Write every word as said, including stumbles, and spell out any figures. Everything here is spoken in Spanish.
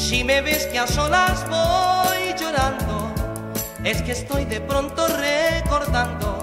Si me ves que a solas voy llorando, es que estoy de pronto recordando